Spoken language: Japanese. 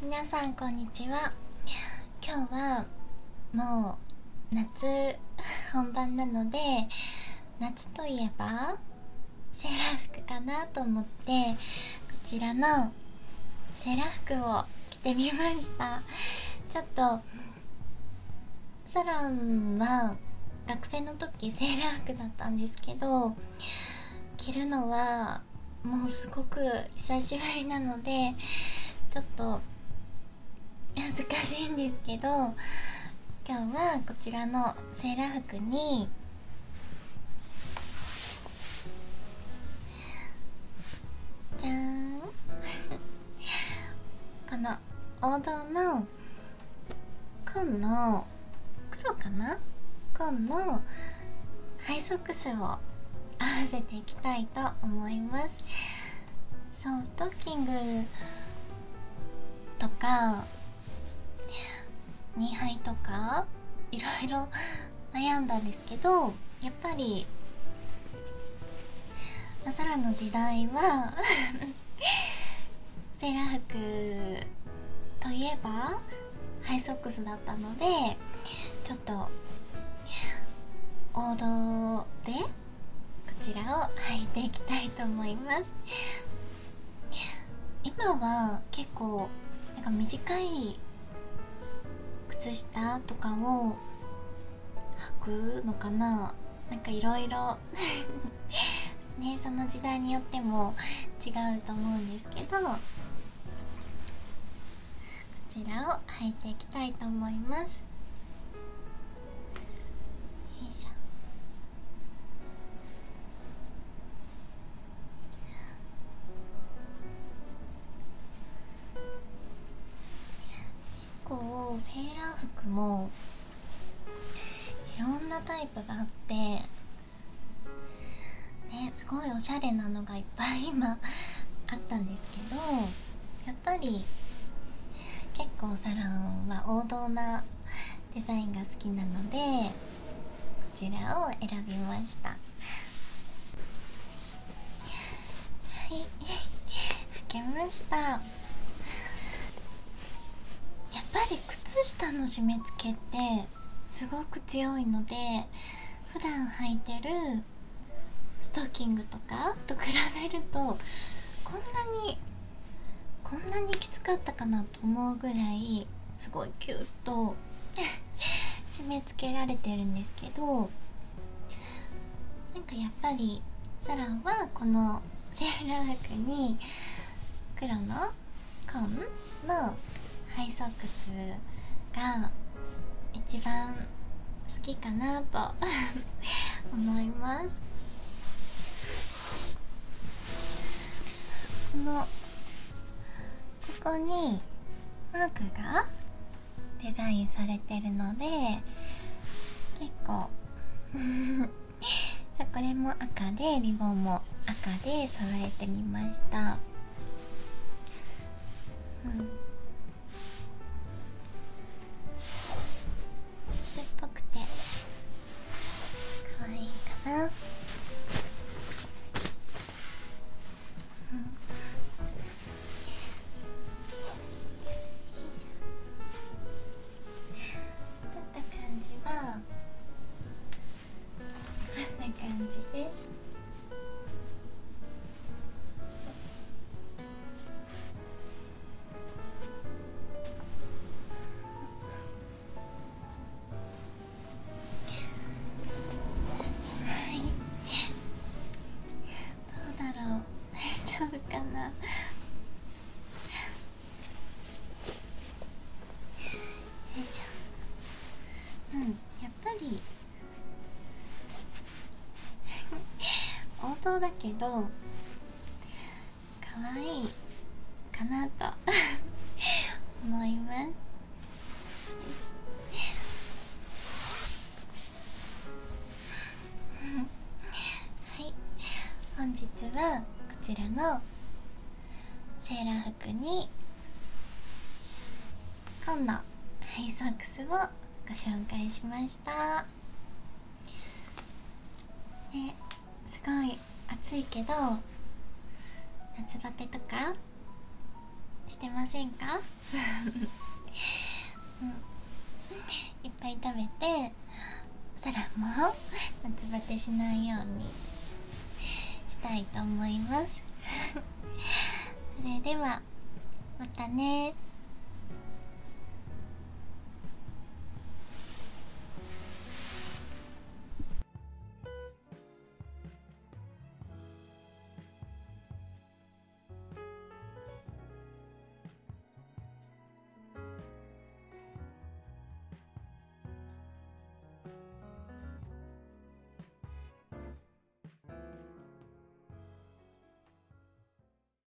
皆さんこんにちは。今日はもう夏本番なので、夏といえばセーラー服かなと思って、こちらのセーラー服を着てみました。ちょっとサランは学生の時セーラー服だったんですけど、着るのはもうすごく久しぶりなのでちょっと恥ずかしいんですけど、今日はこちらのセーラー服にじゃーんこの王道の紺の黒かな、紺のハイソックスを合わせていきたいと思います。そう、ストッキングとかニーハイとかいろいろ悩んだんですけど、やっぱりサラの時代はセーラー服といえばハイソックスだったので、ちょっと王道でこちらを履いていきたいと思います。今は結構なんか短い靴下とかを履くのかな、なんかいろいろね、その時代によっても違うと思うんですけど、こちらを履いていきたいと思います。よいしょ。結構セーラー服もいろんなタイプがあってね、すごいおしゃれなのがいっぱい今あったんですけど、やっぱり結構サランは王道なデザインが好きなので、こちらを選びました。はい、履けました。やっぱり靴下の締め付けってすごく強いので、普段履いてるストッキングとかと比べるとこんなにきつかったかなと思うぐらいすごいキュッと締め付けられてるんですけど、なんかやっぱりサランはこのセーラー服に黒の紺のハイソックスが一番好きかなと思います。ここにマークがデザインされてるので結構さあ、これも赤でリボンも赤で揃えてみました。夏っぽくて可愛いかな。感じです。はい、どうだろう、大丈夫かな。よいしょ。やっぱり王道だけど可愛いかなと思います。はい、本日はこちらのセーラー服に紺のハイソックスをご紹介しました。ね、すごい暑いけど夏バテとかししてませんか？うん、いっぱい食べて空も夏バテしないようにしたいと思います。それではまたね。